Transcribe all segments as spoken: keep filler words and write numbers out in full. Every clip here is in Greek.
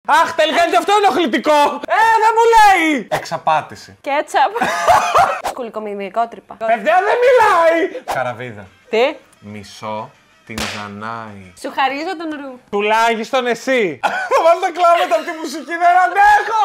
Αχ, τελικά είναι και αυτό ενοχλητικό! Ε, δεν μου λέει! Εξαπάτηση. Κέτσαπ. Σκουλικομιμικότρυπα. Παιδιά, δεν μιλάει! Καραβίδα. Τι? Μισό την Δανάη. Σου χαρίζω τον ρου. Τουλάχιστον εσύ. Θα βάλω τα κλάματα από τη μουσική, δεν αντέχω!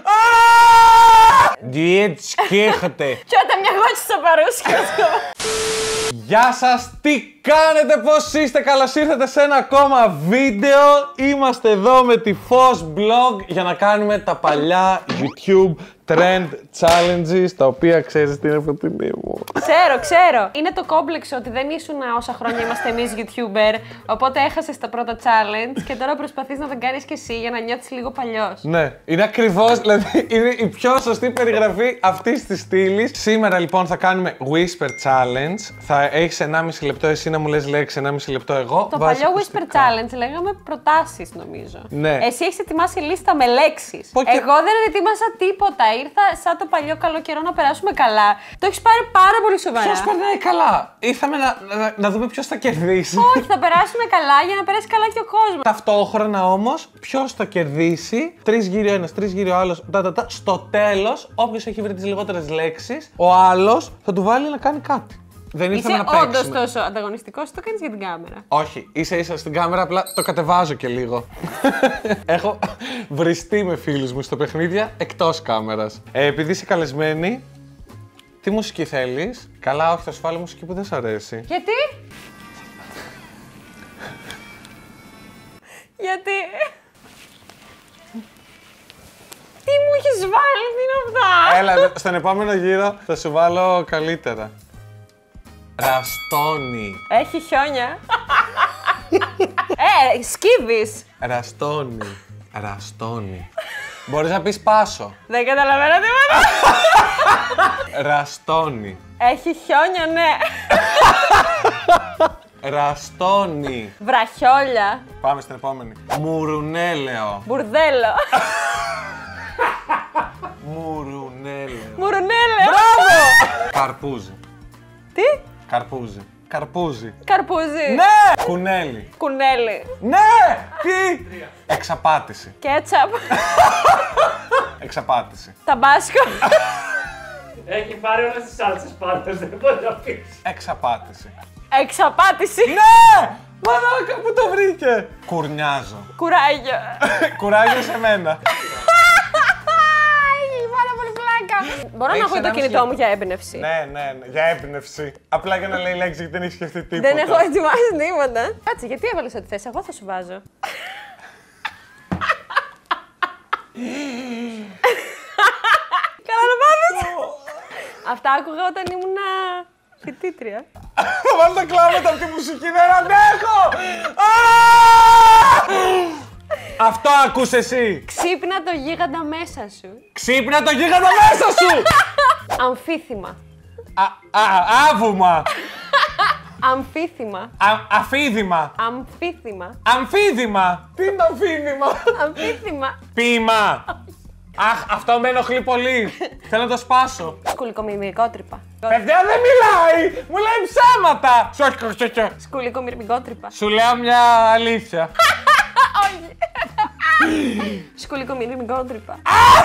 Διέτς κέχατε. Και όταν μια γότσι στο παρούσκιο. Γεια σας, τι κάνετε, πώς είστε, καλώς ήρθατε σε ένα ακόμα βίντεο. Είμαστε εδώ με τη Φως Blog για να κάνουμε τα παλιά YouTube Trend Challenges, τα οποία ξέρεις τι είναι φωτεινή μου. Ξέρω, ξέρω. Είναι το κόμπλεξο ότι δεν ήσουν όσα χρόνια είμαστε εμείς YouTuber, οπότε έχασες τα πρώτα challenge και τώρα προσπαθείς να τα κάνεις κι εσύ για να νιώθεις λίγο παλιός. Ναι, είναι ακριβώς, δηλαδή είναι η πιο σωστή περιγραφή αυτής της στήλης. Σήμερα λοιπόν θα κάνουμε Whisper Challenge. Θα έχεις ενάμιση λεπτό εσύ να μου λες λέξη, ενάμιση λεπτό εγώ. Το παλιό Whisper Challenge λέγαμε προτάσεις νομίζω. Ναι. Εσύ έχεις ετοιμάσει λίστα με λέξεις. Πω και... Εγώ δεν ετοίμασα τίποτα. Ήρθα σαν το παλιό καλό καιρό να περάσουμε καλά. Το έχεις πάρει πάρα πολύ σοβαρά. Ποιος περνάει καλά? Ήρθαμε να, να, να δούμε ποιος θα κερδίσει. Όχι, θα περάσουμε καλά για να περάσει καλά και ο κόσμος. Ταυτόχρονα όμως, ποιος θα κερδίσει, τρεις γύρω ένας, τρεις γύρω άλλος, τα, τα, τα. Στο τέλος, όποιος έχει βρει τις λιγότερες λέξεις, ο άλλος θα του βάλει να κάνει κάτι. Δεν ήρθαμε να παίξουμε. Είσαι όντως τόσο ανταγωνιστικός, το κάνεις για την κάμερα. Όχι, ίσα ίσα στην κάμερα, απλά το κατεβάζω και λίγο. Έχω βριστεί με φίλους μου στο παιχνίδια εκτός κάμερας. Ε, επειδή είσαι καλεσμένη, τι μουσική θέλεις? Καλά, όχι, θα σου βάλω μουσική που δεν σ' αρέσει. Γιατί? Γιατί? Τι μου έχεις βάλει, τι είναι αυτά? Έλα, στον επόμενο γύρο θα σου βάλω καλύτερα. Ραστόνι. Έχει χιόνια. Ε, σκύβεις. Ραστόνι. Ραστόνι. Μπορείς να πεις πάσο. Δεν καταλαβαίνω τίποτα. Ραστόνι. Έχει χιόνια, ναι. Ραστόνι. Βραχιόλια. Πάμε στην επόμενη. Μουρουνέλαιο. Μπουρδέλο. Μουρουνέλαιο. Μουρουνέλαιο. Μπράβο! Καρπούζι. Τι? Καρπούζι. Καρπούζι. Καρπούζι. Ναι! Κουνέλι. Κουνέλι. Ναι! Τι! Εξαπάτηση. Κέτσαπ. Εξαπάτηση. Ταμπάσκο. Έχει πάρει όλες τις σάλτσες πάντως, δεν μπορεί να πεις. Εξαπάτηση. Εξαπάτηση. Ναι! Μαλάκα, πού το βρήκε! Κουρνιάζω. Κουράγιο. Κουράγιο σε μένα. Έχει πάρα πολύ πλάκα. Μπορώ να Έχεις έχω το ενάμιση κινητό μου λεπτό. για έμπνευση. Ναι, ναι, ναι, για έμπνευση. Απλά για να λέει λέξη γιατί δεν έχει σκεφτεί τίποτα. Δεν έχω ετοιμάσει τίποτα. Κάτσε, γιατί έβαλες ό,τι θες, εγώ θα σου βάζω. Καλά να πάθεις. Αυτά άκουγα όταν ήμουν φοιτήτρια. Θα βάλω τα κλάματα από τη μουσική, δεν αντέχω! Αυτό ακούς εσύ! Ξύπνα το γίγαντα μέσα σου. Ξύπνα το γίγαντα μέσα σου! Αμφίθυμα. Α, α, άβουμα! Αμφίθυμα. Α, αφίδημα! Αμφίθυμα. Αμφίδημα! Τι είναι αμφίδημα? Αμφίθυμα. Ποίημα! Αχ, αυτό με ενοχλεί πολύ! Θέλω να το σπάσω. Σκουλικομιμικότρυπα. Παιδιά, δεν μιλάει! Μου λέει ψέματα! Σοκ, Σκουλικομιμικότρυπα. σου λέω μια αλήθεια. Όχι. Σκουλικομιμικότρυπα.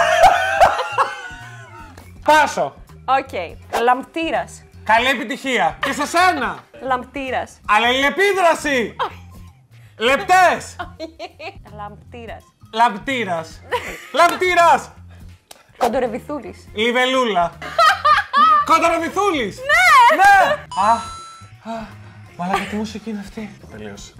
Πάσω! Οκ. Λαμπτήρας. Καλή επιτυχία! Και σε σένα! Λαμπτήρας. Αλληλεπίδραση! Λεπτές! Λαμπτήρας. Λαμπτήρας! Λαμπτήρας! Κοντορεβιθούλης. Λιβελούλα! Κοντορεβιθούλης! Ναι! Ναι! Αχ! Μαλάκα, τι μουσική είναι αυτή? Τελείωσε.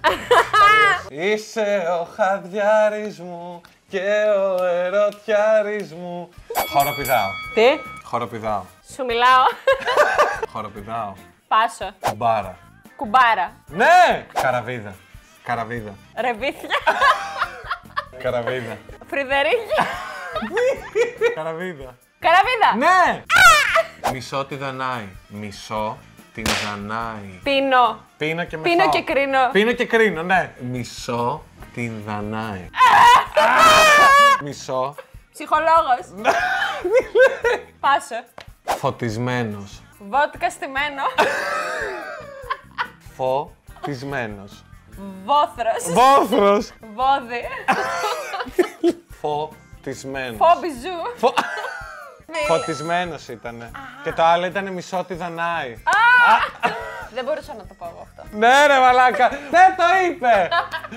Είσαι ο χαδιάρης μου και ο ερωτιάρης μου. Χοροπηδάω. Τι? Χοροπηδάω. Σου μιλάω. Χοροπηδάω. Πάσο. Κουμπάρα. Κουμπάρα. Ναι! Καραβίδα. Καραβίδα. Ρεβίθια. Καραβίδα. Φρυδερίκια. Καραβίδα. Καραβίδα. Ναι! Μισό τη Δανάη. Μισό την Δανάη. Πίνω. Πίνω και Πίνω μεθάω. και κρίνω. Πίνω και κρίνω, ναι. Μισό την Δανάη. Μισό. Ψυχολόγος. Πάσο. Φωτισμένος. Βότκα στημένο. Φωτισμένος. Βόθρος. Βόθρος. Βόδι. Φωτισμένος. Φόμπιζου. Φω... Φωτισμένος ήτανε. Και το άλλο ήταν μισό τι δανάει. Δεν μπορούσα να το πω εγώ αυτό. Ναι ρε μαλάκα, δεν το είπε!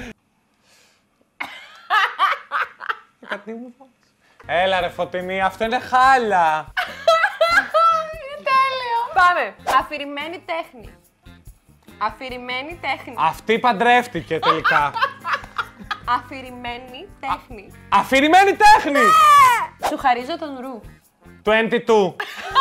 Έλα ρε Φωτεινή, αυτό είναι χάλια. Είναι τέλειο. Πάμε. Αφηρημένη τέχνη. Αφηρημένη τέχνη. Αυτή παντρεύτηκε τελικά. Αφηρημένη τέχνη. Αφηρημένη τέχνη! Σου χαρίζω τον ρου. είκοσι δύο.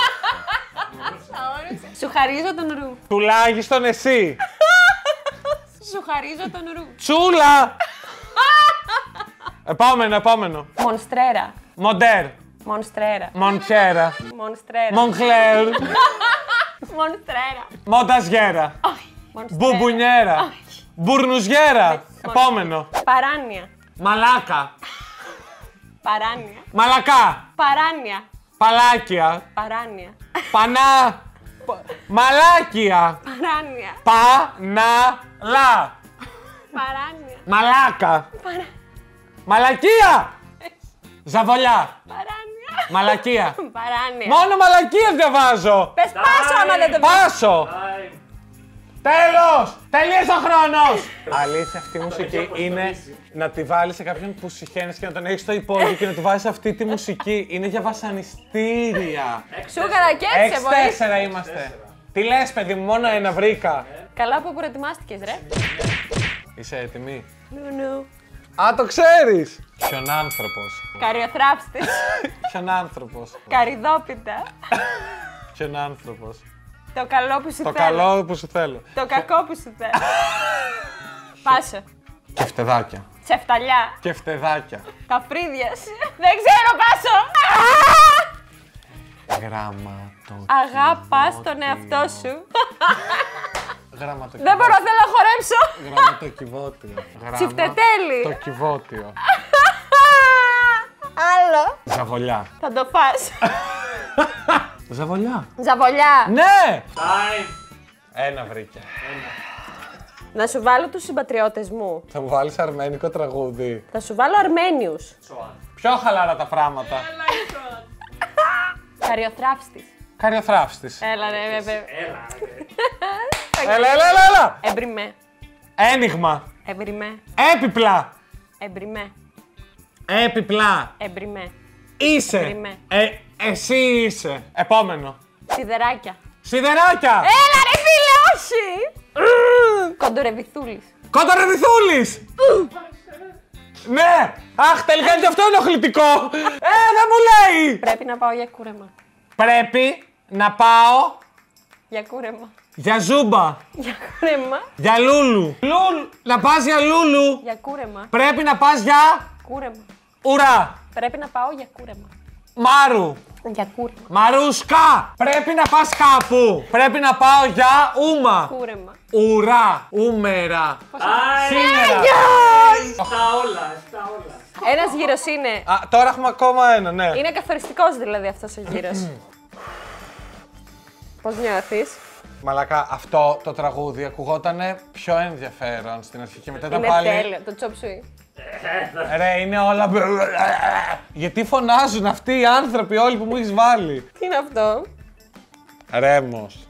Σου χαρίζω τον ρου. Τουλάχιστον εσύ. Σου χαρίζω τον ρου. Τσούλα! Επόμενο, επόμενο. Μονστρέρα. Μοντέρ. Μονστρέρα. Μοντσέρα. Μονστρέρα. Μονχλέρ. Μονστρέρα. Μονταζιέρα. Όχι. Μονστρέρα. Μπουμπουνιέρα. Όχι. Μπουρνουζιέρα. Επόμενο. Παράνοια. Μαλάκα. Παράνοια. Μαλακά. Παράνοια. Παλάκια. Παράνοια. Πανά. Μαλάκια. Παράνοια. Παναλά. Παράνοια. Μαλάκα. Παρά... Μαλακία. Ζαβολιά. Παράνοια. Μαλακία. Παράνοια. Μόνο μαλακίες διαβάζω. Πες πάσο άμα δεν το πεις. Πάσο. Time. Τέλος! Τελείωσε ο χρόνος! Αλήθεια, αυτή η μουσική είναι να τη βάλεις σε κάποιον που συχαίνεις και να τον έχεις στο υπόγειο και να του βάζεις αυτή τη μουσική. Είναι για βασανιστήρια. Σούγαρα και έτσι, Έξι μπορεί. τέσσερα είμαστε. Τι λες, παιδί μου, μόνο ένα βρήκα. Καλά που προετοιμάστηκες, ρε. Είσαι έτοιμη? Νου-νου. Α, το ξέρεις! Ποιον άνθρωπος. Καριοθράψτης. Ποιον άνθρωπος. Καριδόπιτα. Ποιον άνθρωπος. Το καλό που σου Το θέλω. καλό που σου θέλω. Το κακό που σου θέλω. Πάσο. Και φτεδάκια. Τσεφταλιά. Και φτεδάκια. Τα φρύδια σου. Δεν ξέρω, Πάσο. Γραμματοκιβώτιο. Αγάπας τον εαυτό σου. Γραμματοκιβώτιο. Δεν μπορώ, θέλω να χορέψω. Γραμματοκιβώτιο. Τσιφτετέλη. Το κυβότιο. Άλλο. Ζαβολιά. Θα το φας. Ζαβολιά. Ζαβολιά. Ναι! Time. Ένα βρήκε. Να σου βάλω τους συμπατριώτες μου. Θα μου βάλεις αρμένικο τραγούδι. Θα σου βάλω Αρμένιους. Πιο χαλάρα τα πράγματα. Καριοθράψτης. Καριοθράψτης. Έλα ρε, βέβαια. Έλα, ρε. Έλα, έλα, έλα, έλα! Εμπριμέ. Ένιγμα. Εμπριμέ. Έπιπλα. Εμπριμέ. Έπιπλα. Εμπριμέ. Είσαι. Εμπριμέ. Ε, εσύ είσαι. Επόμενο. Σιδεράκια. Σιδεράκια. Έλα ρε φίλε, όχι! Κοντορεβιθούλης. Κοντορεβιθούλης. Ναι! Αχ, τελικά και αυτό είναι ενοχλητικό! Ε, δεν μου λέει! Πρέπει να πάω για κούρεμα. Πρέπει να πάω Για κούρεμα. για ζούμπα. Για κούρεμα. Για λούλου. Λουλ. Να πας για λούλου. Για κούρεμα. Πρέπει να πας για Κούρεμα. ουρά. Πρέπει να πάω για κούρεμα. Μάρου. Για κούρεμα. Μαρούσκα. Πρέπει να πας κάπου. Πρέπει να πάω για ούμα. Κούρεμα. Ουρά.Ούμερα. Time. Σήμερα. Στα όλα, στα όλα. Ένας γύρος είναι. Α, τώρα έχουμε ακόμα ένα, ναι. Είναι καθοριστικός δηλαδή αυτός ο γύρος. Πώς νιώθεις? Μαλάκα, αυτό το τραγούδι ακουγότανε πιο ενδιαφέρον στην αρχή και μετά ήταν Είναι πάλι. τέλειο. Το chop suey. Ρε, είναι όλα. Γιατί φωνάζουν αυτοί οι άνθρωποι όλοι που μου έχεις βάλει. Τι είναι αυτό? Ρέμος.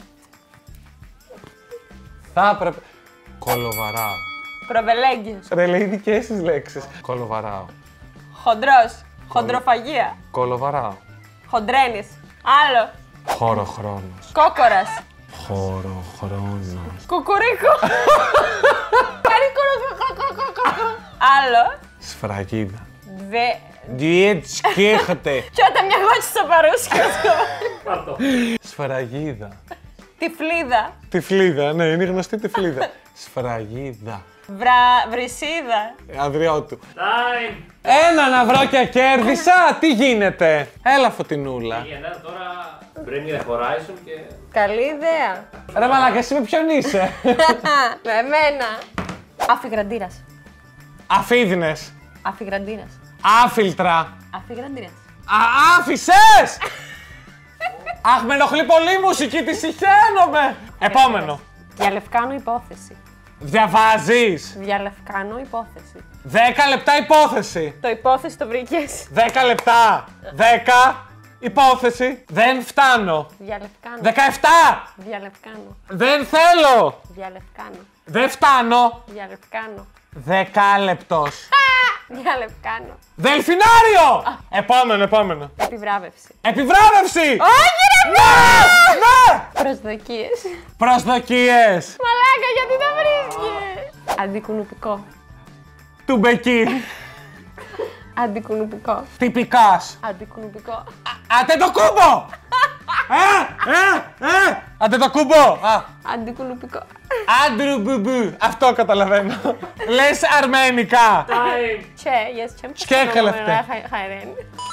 Θα έπρεπε. Κολοβαράω. Προβελέγγιος. Ρε, λέει δικές τις λέξεις. Κολοβαράω. Χοντρός. Χοντροφαγία. Κολοβαράω. Χοντρένης. Άλλο. Χωροχρόνος. Κόκορας. Χωροχρόνος. Κουκουρίκου. Κάνει κουρουκουκουκουκουκου. Άλλο. Σφραγίδα. Δε... Διέτσκέχτε. Και όταν μια γότσι στο παρούσκιο. Πάρτο. Σφραγίδα. Τυφλίδα. Τυφλίδα, ναι, είναι γνωστή τυφλίδα. Σφραγίδα. Βρα... Βρυσίδα. Αδριότου. Time. Ένα να βρω και κέρδισα! Τι γίνεται! Έλα Φωτεινούλα. Γεννά τώρα Bring the Horizon και... Καλή ιδέα. Ρε μαλάκα, εσύ με ποιον είσαι? Με εμένα. Αφιγραντήρας. Αφίδνες. Αφιγραντήρας. Άφιλτρα. Αφιγραντήρας. Α, άφησες! Αχ, με ενοχλεί πολύ η μουσική, τη συχαίνομαι! Επόμενο. Για Λευκάνου υπόθεση. Διαβάζεις. Διαλευκάνω υπόθεση. δέκα λεπτά υπόθεση. Το υπόθεση το βρήκες. δέκα λεπτά. δέκα. Υπόθεση. Δεν φτάνω. Διαλευκάνω. δεκαεπτά. Διαλευκάνω. Δεν θέλω. Διαλευκάνω. Δεν φτάνω. Διαλευκάνω. Δεκάλεπτος. Διαλευκάνω. Δελφινάριο! Επόμενο, επόμενο. Επιβράβευση. Επιβράβευση! Όχι ρε Ναι! Ναι! Προσδοκίες. Προσδοκίες. Μαλάκα, γιατί τα βρίσκεις. Αντικουνουπικό. Τουμπεκί. Αντικουνουπικό. Τυπικάς. Αντικουνουπικό. Αντετοκούμπο! Ε, ε, ε! Αντετοκούμπο! Α, Αντικουνουπικό. Άντρουμπουμπου. Αυτό καταλαβαίνω. Λες αρμένικα. Time. Τσε, yes, τσέμ. Σκέκαλευτε. Χαϊρέν.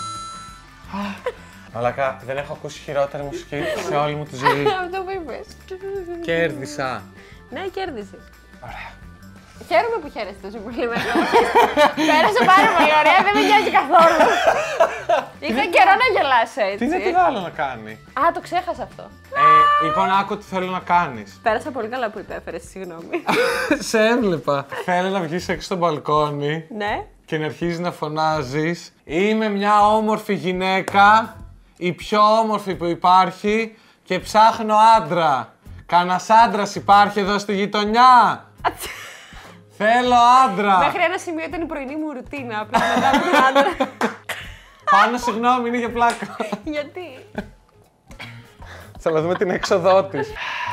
Μαλάκα, δεν έχω ακούσει χειρότερη μουσική σε όλη μου τη ζωή. Αυτό που είπες. Κέρδισα. Ναι, κέρδισες. Ωραία. Χαίρομαι που χαίρεσαι τόσο πολύ με αυτό. Πέρασε πάρα πολύ ωραία, δεν με νοιάζει καθόλου. Είχα καιρό να γελάσω έτσι. Τι είναι τι άλλο να κάνει. Α, το ξέχασα αυτό. Ε, λοιπόν, άκου τι θέλω να κάνεις. Πέρασα πολύ καλά που υπέφερες, συγγνώμη. Σε έβλεπα. Θέλω να βγεις έξω στο μπαλκόνι Ναι. και να αρχίζεις να φωνάζεις. Είμαι μια όμορφη γυναίκα, η πιο όμορφη που υπάρχει και ψάχνω άντρα. Κανας άντρας υπάρχει εδώ στη γειτονιά. Θέλω άντρα. Μέχρι ένα σημείο ήταν η πρωινή μου ρουτίνα. Απλά μετά από την άντρα. Πάνω, συγγνώμη, είναι για πλάκα. Γιατί. Θα να δούμε την έξοδό της.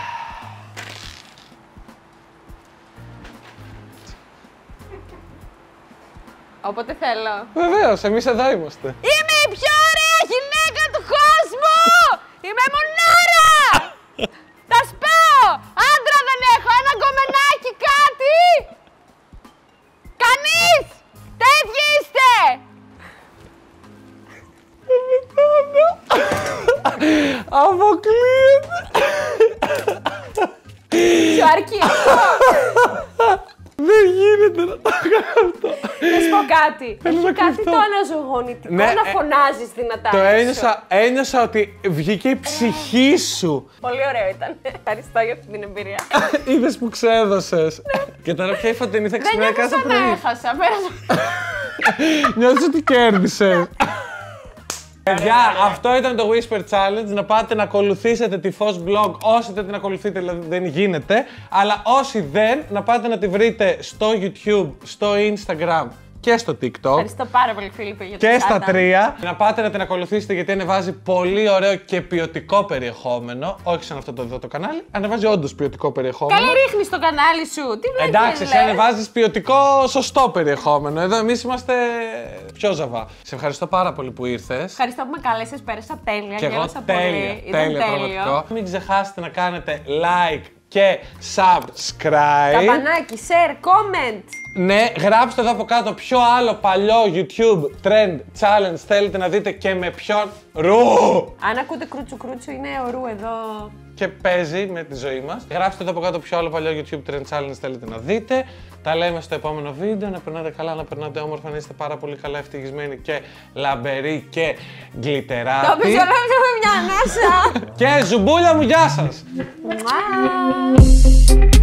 Όποτε θέλω. Βεβαίως, εμείς εδώ είμαστε. Είμαι η πιο ωραία γυναίκα του κόσμου! Είμαι μονάρα! Θα σπάω! Άντρα δεν έχω! Ένα γκομενάκι, κάτι! Κανείς! Τέτοιοι είστε! Αποκλείεται. Σου αρκεί αυτό! Δεν γίνεται να το κάνω αυτό. Να σου πω κάτι. Θέλω Έχει να κάτι κρυφτώ. το αναζωογονητικό Ναι, να ε, φωνάζεις δυνατά. Το έξω. ένιωσα, ένιωσα ότι βγήκε η ψυχή σου. Πολύ ωραίο ήταν. Ευχαριστώ για αυτή την εμπειρία. Είδες που ξέδωσες. Και τώρα πια η Φωτεινή θα Δεν ξυπνάει νιώθω κάθε σαν να πρωί. έχασα. Πέρασα. Νιώθεις ότι κέρδισες. Παιδιά, αυτό ήταν το Whisper Challenge. Να πάτε να ακολουθήσετε τη Φως Blog. Όσοι δεν την ακολουθείτε, δηλαδή δεν γίνεται. Αλλά όσοι δεν, να πάτε να τη βρείτε στο YouTube, στο Instagram και στο TikTok. Ευχαριστώ πάρα πολύ, Φίλιππε, για το Και στα shout-out. τρία. Να πάτε να την ακολουθήσετε γιατί ανεβάζει πολύ ωραίο και ποιοτικό περιεχόμενο. Όχι σαν αυτό το εδώ το κανάλι. Ανεβάζει όντως ποιοτικό περιεχόμενο. Καλή ρίχνεις το κανάλι σου. Τι βλέπεις, Εντάξει, εσύ ανεβάζεις ποιοτικό, σωστό περιεχόμενο. Εδώ εμείς είμαστε πιο ζαβά. Σε ευχαριστώ πάρα πολύ που ήρθες. Ευχαριστώ που με κάλεσες, πέρασα τέλεια. Και εγώ γέλασα τέλεια, πολύ. Ήταν τέλεια τέλειο. πραγματικό. Μην ξεχάσετε να κάνετε like και subscribe. Καμπανάκι, share, comment. Ναι, γράψτε εδώ από κάτω ποιο άλλο παλιό YouTube trend challenge θέλετε να δείτε και με ποιον ρου. Αν ακούτε κρούτσου κρούτσου, είναι ο Ρου εδώ. Και παίζει με τη ζωή μας. Γράψτε εδώ από κάτω ποιο άλλο παλιό YouTube trend challenge θέλετε να δείτε. Τα λέμε στο επόμενο βίντεο. Να περνάτε καλά, να περνάτε όμορφα, να είστε πάρα πολύ καλά ευτυχισμένοι και λαμπεροί και γλυτεράτοι. Το πίσω με μια ανάσα. Και ζουμπούλια μου, γεια σας! Μουά.